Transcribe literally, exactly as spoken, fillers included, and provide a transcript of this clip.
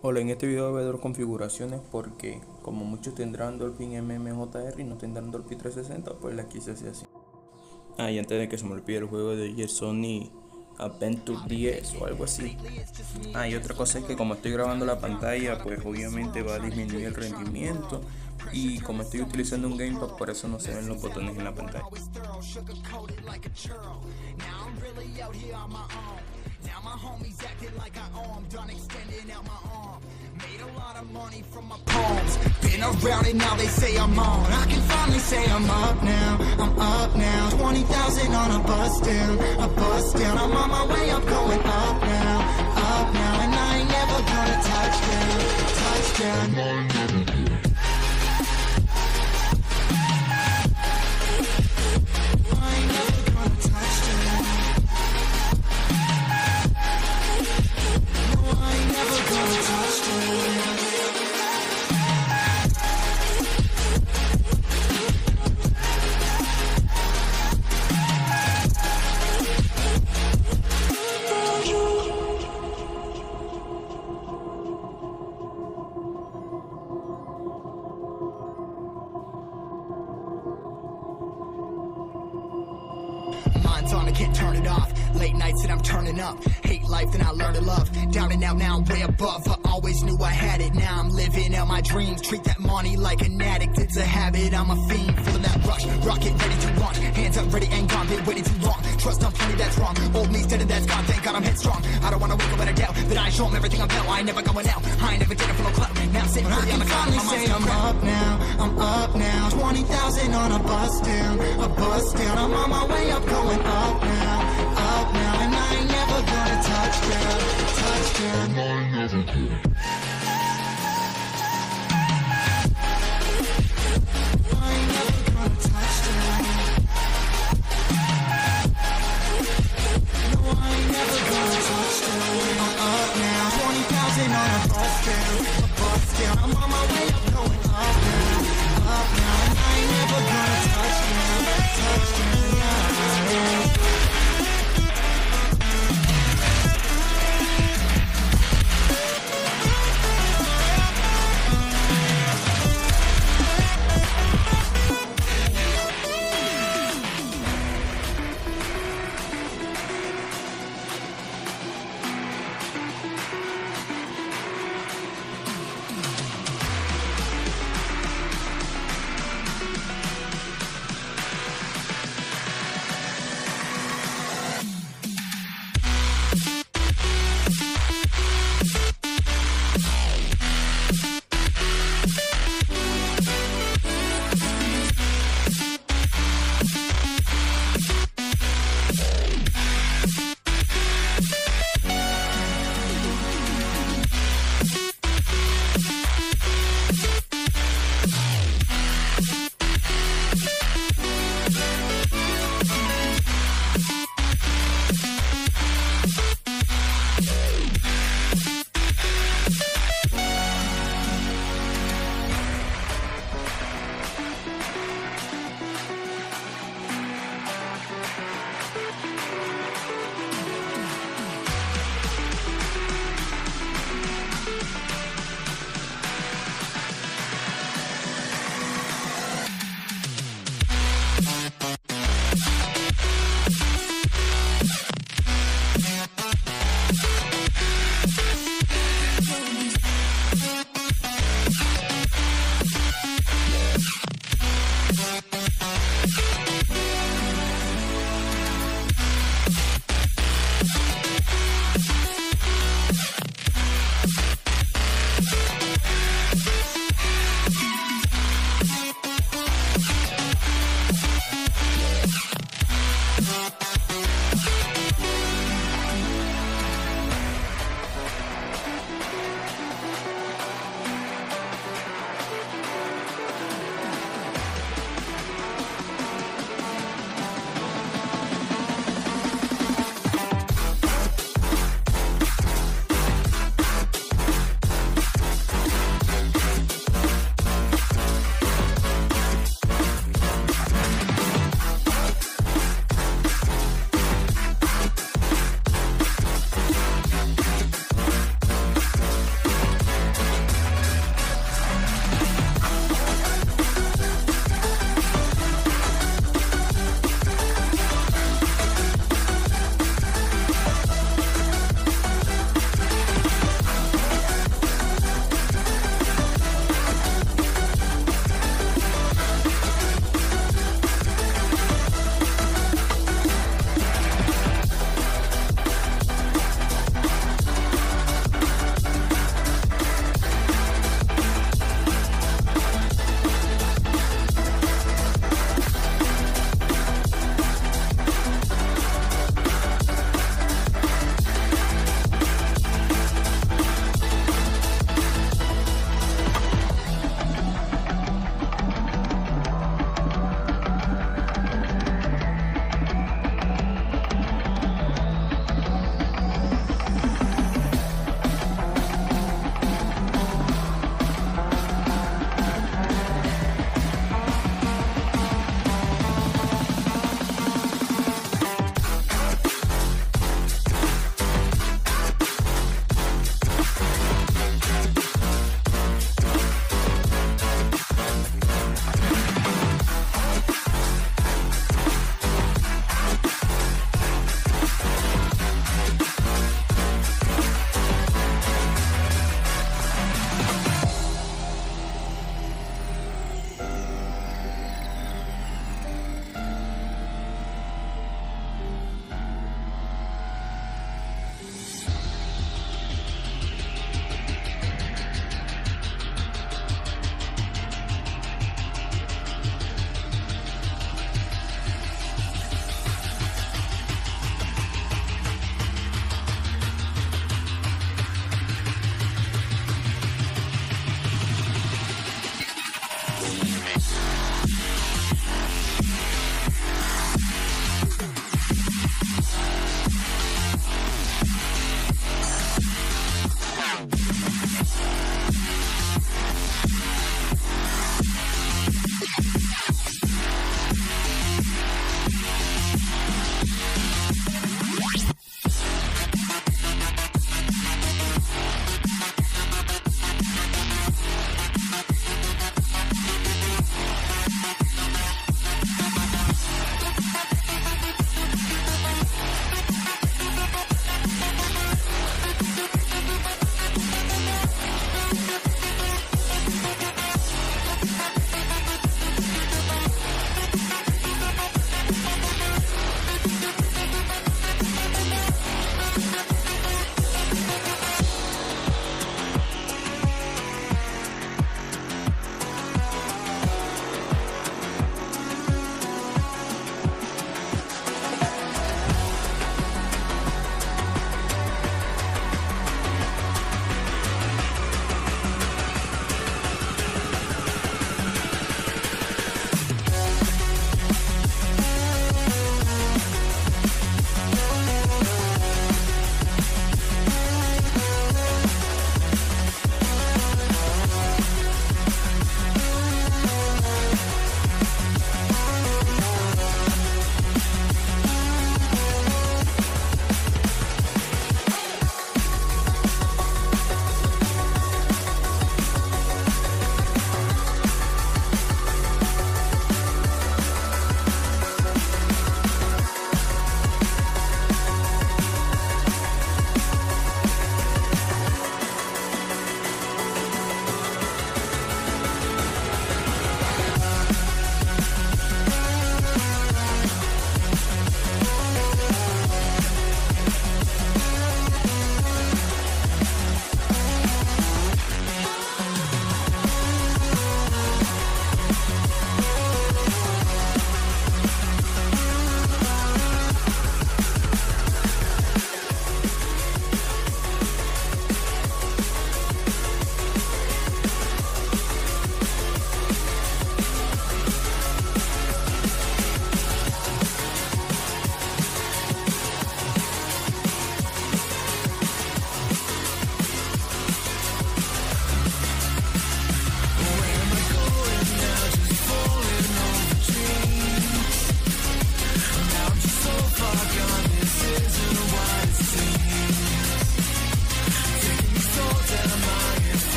Hola, en este video voy a ver configuraciones porque como muchos tendrán Dolphin M M J R y no tendrán Dolphin trescientos sesenta, pues la quise hacer así. Ah, y antes de que se me olvide el juego de Sony Adventure diez o algo así. Ah, y otra cosa es que como estoy grabando la pantalla, pues obviamente va a disminuir el rendimiento. Y como estoy utilizando un gamepad, por eso no se ven los botones en la pantalla. Now my homies acting like I owe 'em, done extending out my arm. Made a lot of money from my palms. Been around it, now they say I'm on. I can finally say I'm up now, I'm up now. twenty thousand on a bus down, a bus down. I'm on my way up, going up now, up now. And I ain't never gonna touch down, touch down. Mine's on, I can't turn it off. Late nights and I'm turning up. Hate life, then I learn to love. Down and out, now I'm way above. I always knew I had it, now I'm living out my dreams. Treat that money like an addict, it's a habit. I'm a fiend, feeling that rush. Rocket ready to launch. Hands up, ready and gone. Been waiting too long. Trust on plenty, that's wrong. Old me's dead and that's gone. Thank God I'm headstrong. I don't wanna wake up with a doubt that I show 'em everything I'm about. I ain't never going out. I ain't never did it for no clout. Now I'm sitting pretty on the cloud. I can finally say I'm up now. I'm up now. twenty thousand on a bus down, a bus down. I'm on my way up, going up now, up now. And I ain't never gonna touch down, touch down. I ain't never gonna. I'm on my way up, going up now, up now, and I ain't never gonna